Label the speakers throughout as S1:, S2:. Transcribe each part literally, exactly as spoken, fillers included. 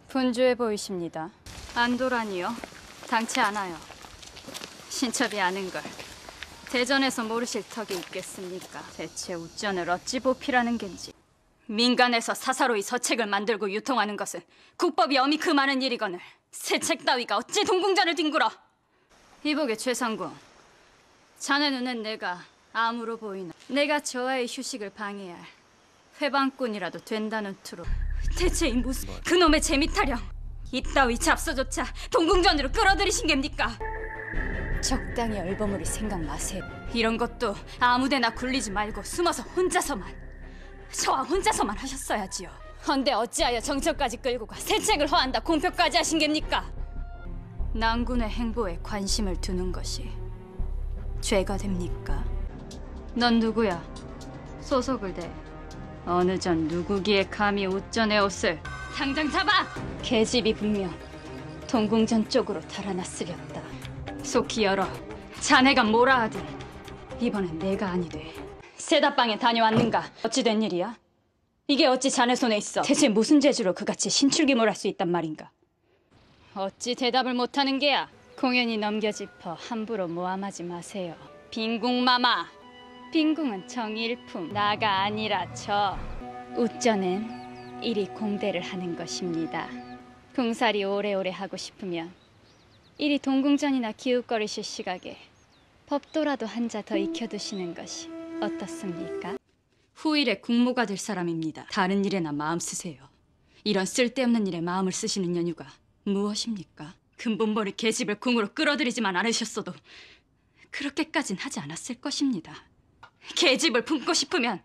S1: 분주해 보이십니다. 안도라니요? 당치 않아요. 신첩이 아는 걸 대전에서 모르실 턱이 있겠습니까? 대체 우전을 어찌 보필하는 겐지. 민간에서 사사로이 서책을 만들고 유통하는 것은 국법이 엄히 그 많은 일이거늘 새 책 따위가 어찌 동궁전을 뒹굴어. 이보게 최상궁, 자네 눈엔 내가 암으로 보이나? 내가 저하의 휴식을 방해할 회방꾼이라도 된다는 투로 대체 이 무슨 그놈의 재미타령 이따위 잡서조차 동궁전으로 끌어들이신 geb니까? 적당히 얼버무릴 생각 마세요. 이런 것도 아무데나 굴리지 말고 숨어서 혼자서만 저와 혼자서만 하셨어야지요. 헌데 어찌하여 정처까지 끌고 가 새 책을 허한다 공표까지 하신 geb니까? 낭군의 행보에 관심을 두는 것이 죄가 됩니까? 넌 누구야? 소속을 대 어느 전 누구기에 감히 우전의 옷을 당장 잡아! 계집이 분명 동궁전 쪽으로 달아났으렸다. 속히 열어 자네가 뭐라 하든 이번엔 내가 아니되 세다방에 다녀왔는가? 어찌 된 일이야? 이게 어찌 자네 손에 있어? 대체 무슨 재주로 그같이 신출귀몰할 수 있단 말인가? 어찌 대답을 못하는 게야? 공연히 넘겨짚어 함부로 모함하지 마세요. 빈궁마마! 빈궁은 정일품, 나가 아니라 저. 우전은 이리 공대를 하는 것입니다. 궁살이 오래오래 하고 싶으면 이리 동궁전이나 기웃거리실 시각에 법도라도 한 자 더 익혀두시는 것이 어떻습니까? 후일에 국모가 될 사람입니다. 다른 일에나 마음 쓰세요. 이런 쓸데없는 일에 마음을 쓰시는 연유가 무엇입니까? 근본머리 계집을 궁으로 끌어들이지만 않으셨어도 그렇게까진 하지 않았을 것입니다. 계집을 품고 싶으면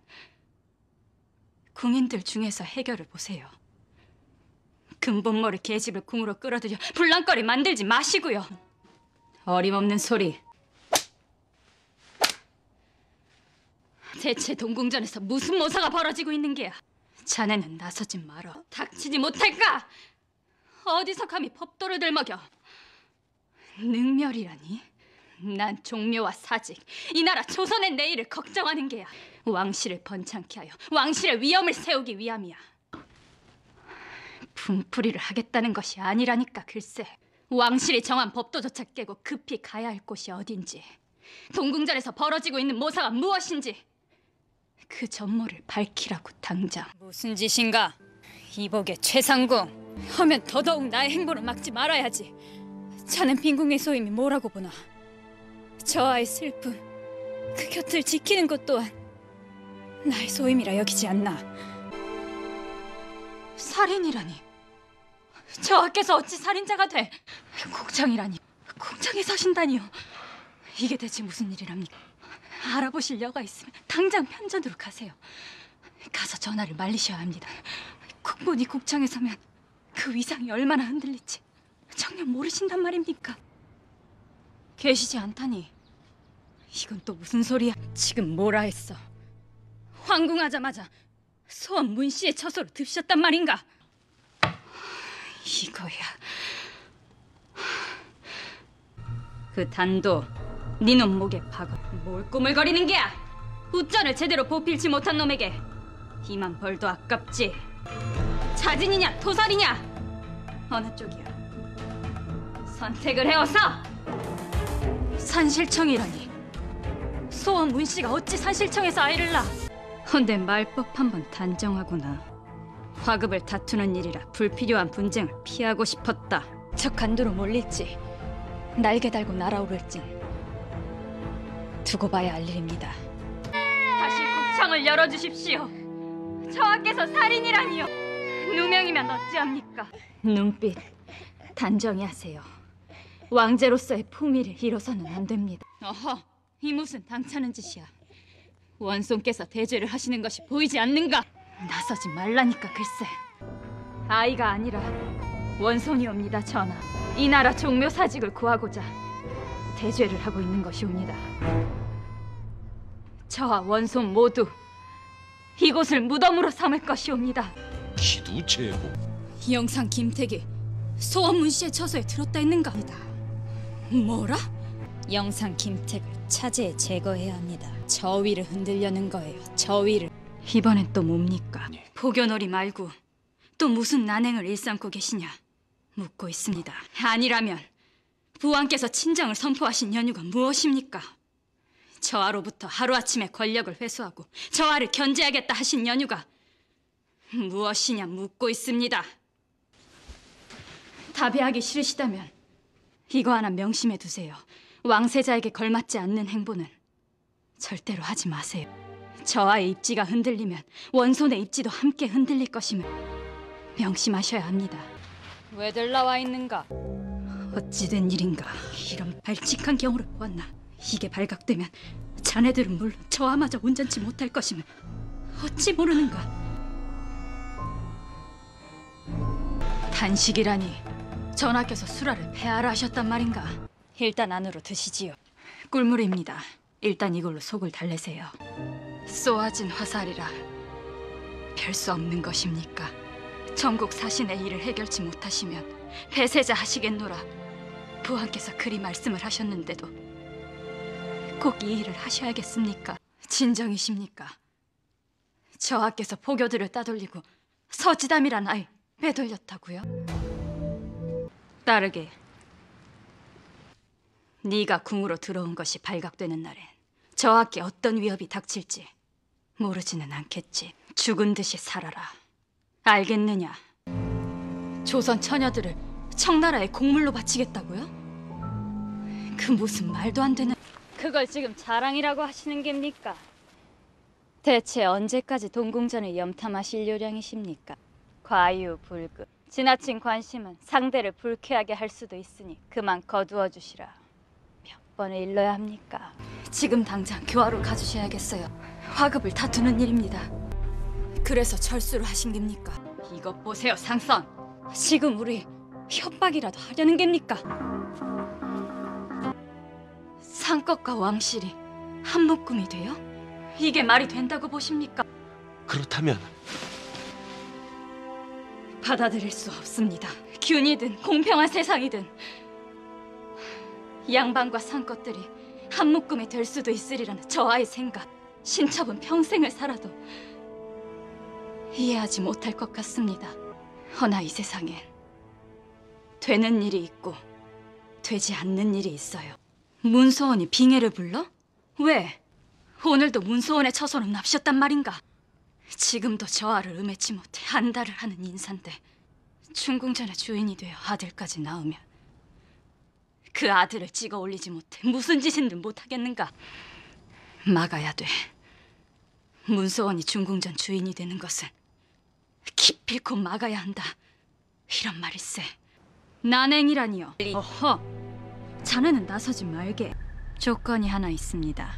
S1: 궁인들 중에서 해결을 보세요. 근본머리 계집을 궁으로 끌어들여 불랑거리 만들지 마시고요. 어림없는 소리. 대체 동궁전에서 무슨 모사가 벌어지고 있는 게야? 자네는 나서지 말어. 닥치지 못할까? 어디서 감히 법도를 들먹여? 능멸이라니? 난 종묘와 사직, 이 나라 조선의 내일을 걱정하는 게야. 왕실을 번창케 하여 왕실의 위엄을 세우기 위함이야. 분풀이를 하겠다는 것이 아니라니까. 글쎄, 왕실이 정한 법도조차 깨고 급히 가야 할 곳이 어딘지, 동궁전에서 벌어지고 있는 모사가 무엇인지 그 전모를 밝히라고 당장. 무슨 짓인가? 이복의 최상궁, 하면 더더욱 나의 행보를 막지 말아야지. 자넨 빈궁의 소임이 뭐라고 보나? 저하의 슬픔, 그 곁을 지키는 것 또한 나의 소임이라 여기지 않나? 살인이라니? 저하께서 어찌 살인자가 돼? 국장이라니, 국장에 서신다니요. 이게 대체 무슨 일이랍니까? 알아보실 여가 있으면 당장 편전으로 가세요. 가서 전하를 말리셔야 합니다. 국본이 국장에 서면 그 위상이 얼마나 흔들릴지 정녕 모르신단 말입니까? 계시지 않다니 이건 또 무슨 소리야? 지금 뭐라 했어? 황궁하자마자 소원 문씨의 처소로 듭셨단 말인가? 이거야. 그 단도 네 놈 목에 박아. 뭘 꾸물거리는 게야? 우전을 제대로 보필지 못한 놈에게 이만 벌도 아깝지. 자진이냐 도살이냐 어느 쪽이야? 선택을 해어서. 산실청이라니, 소원 문씨가 어찌 산실청에서 아이를 낳아? 헌데 말법 한번 단정하구나. 화급을 다투는 일이라 불필요한 분쟁을 피하고 싶었다. 적 간두로 몰릴지 날개 달고 날아오를진 두고 봐야 알 일입니다. 다시 국창을 열어주십시오. 저하께서 살인이라니요. 누명이면 어찌합니까? 눈빛 단정히 하세요. 왕제로서의 품위를 잃어서는 안 됩니다. 어허, 이 무슨 당차는 짓이야. 원손께서 대죄를 하시는 것이 보이지 않는가? 나서지 말라니까. 글쎄, 아이가 아니라 원손이옵니다. 전하, 이 나라 종묘 사직을 구하고자 대죄를 하고 있는 것이옵니다. 저와 원손 모두 이곳을 무덤으로 삼을 것이옵니다.
S2: 기두제국.
S1: 영상 김택이 소원 문씨의 처소에 들었다 했는가이다. 뭐라? 영상 김택을 차제에 제거해야 합니다. 저위를 흔들려는 거예요. 저위를. 이번엔 또 뭡니까? 포교놀이 말고 또 무슨 난행을 일삼고 계시냐 묻고 있습니다. 아니라면 부왕께서 친정을 선포하신 연유가 무엇입니까? 저하로부터 하루아침에 권력을 회수하고 저하를 견제하겠다 하신 연유가 무엇이냐 묻고 있습니다. 답이하기 싫으시다면 이거 하나 명심해 두세요. 왕세자에게 걸맞지 않는 행보는 절대로 하지 마세요. 저하의 입지가 흔들리면 원손의 입지도 함께 흔들릴 것임을 명심하셔야 합니다. 왜들 나와 있는가? 어찌된 일인가? 이런 발칙한 경우를 보았나? 이게 발각되면 자네들은 물론 저하마저 온전치 못할 것임을 어찌 모르는가? 단식이라니 전하께서 술화를 폐하라 하셨단 말인가? 일단 안으로 드시지요. 꿀물입니다. 일단 이걸로 속을 달래세요. 쏘아진 화살이라 별 수 없는 것입니까? 전국 사신의 일을 해결치 못하시면 폐쇄자 하시겠노라 부왕께서 그리 말씀을 하셨는데도 꼭 이 일을 하셔야겠습니까? 진정이십니까? 저하께서 포교들을 따돌리고 서지담이란 아이 빼돌렸다고요? 따르게 네가 궁으로 들어온 것이 발각되는 날엔 저하께 어떤 위협이 닥칠지 모르지는 않겠지. 죽은 듯이 살아라. 알겠느냐? 조선 처녀들을 청나라의 곡물로 바치겠다고요? 그 무슨 말도 안 되는... 그걸 지금 자랑이라고 하시는 겁니까? 대체 언제까지 동궁전을 염탐하실 요량이십니까? 과유불급. 지나친 관심은 상대를 불쾌하게 할 수도 있으니 그만 거두어 주시라. 몇 번을 일러야 합니까? 지금 당장 교화로 가주셔야겠어요. 화급을 다투는 일입니다. 그래서 철수를 하신 겁니까? 이것 보세요, 상선. 지금 우리 협박이라도 하려는 겁니까? 상껏과 왕실이 한 묶음이 돼요? 이게 말이 된다고 보십니까?
S2: 그렇다면
S1: 받아들일 수 없습니다. 균이든 공평한 세상이든 양반과 상껏들이 한 묶음이 될 수도 있으리라는 저하의 생각, 신첩은 평생을 살아도 이해하지 못할 것 같습니다. 허나 이 세상엔 되는 일이 있고 되지 않는 일이 있어요. 문소원이 빙해를 불러? 왜? 오늘도 문소원의 처소는 납셨단 말인가? 지금도 저하를 음해치 못해 안달을 하는 인사인데 충궁전의 주인이 되어 아들까지 낳으면 그 아들을 찍어 올리지 못해 무슨 짓인들 못하겠는가? 막아야 돼. 문소원이 중궁전 주인이 되는 것은 기필코 막아야 한다. 이런 말일세. 난행이라니요. 어허, 자네는 나서지 말게. 조건이 하나 있습니다.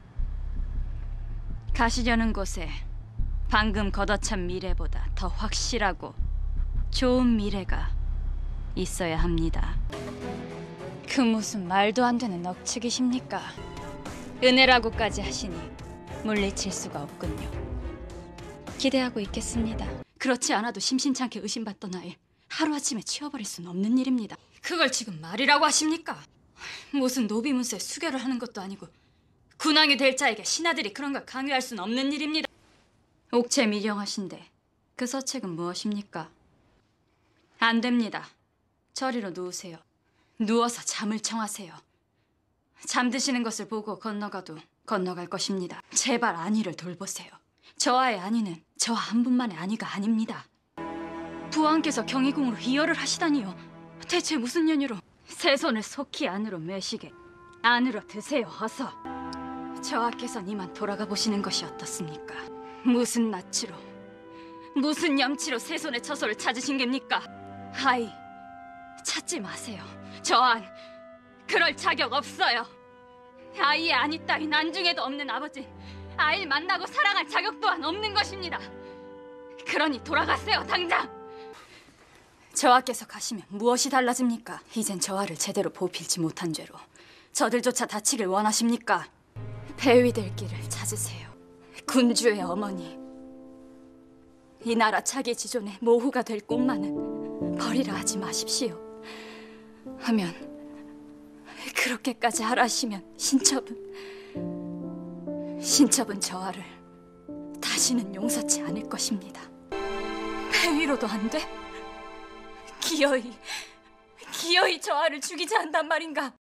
S1: 가시려는 곳에 방금 걷어찬 미래보다 더 확실하고 좋은 미래가 있어야 합니다. 그 무슨 말도 안 되는 억측이십니까? 은혜라고까지 하시니 물리칠 수가 없군요. 기대하고 있겠습니다. 그렇지 않아도 심심찮게 의심받던 아이 하루아침에 치워버릴 수는 없는 일입니다. 그걸 지금 말이라고 하십니까? 무슨 노비문서에 수결을 하는 것도 아니고 군왕이 될 자에게 신하들이 그런 걸 강요할 수는 없는 일입니다. 옥체 미령하신데 그 서책은 무엇입니까? 안 됩니다. 저리로 누우세요. 누워서 잠을 청하세요. 잠드시는 것을 보고 건너가도 건너갈 것입니다. 제발 안위를 돌보세요. 저하의 안위는 저와 한 분만의 안위가 아닙니다. 부왕께서 경희궁으로 이열을 하시다니요. 대체 무슨 연유로? 세 손을 속히 안으로 매시게. 안으로 드세요, 어서. 저하께서는 이만 돌아가 보시는 것이 어떻습니까? 무슨 낯으로, 무슨 염치로 세 손의 처소를 찾으신 겁니까? 아이, 찾지 마세요. 저한 그럴 자격 없어요. 아이의 안위 따윈 안중에도 없는 아버지, 아이를 만나고 사랑할 자격 또한 없는 것입니다. 그러니 돌아가세요, 당장. 저하께서 가시면 무엇이 달라집니까? 이젠 저하를 제대로 보필지 못한 죄로 저들조차 다치길 원하십니까? 폐위될 길을 찾으세요. 군주의 어머니, 이 나라 차기 지존의 모후가 될 꿈만은 버리라 하지 마십시오. 하면 그렇게까지 하라시면 신첩은 신첩은 저하를 다시는 용서치 않을 것입니다. 해위로도 안 돼? 기어이, 기어이 저 아를 죽이지 않단 말인가?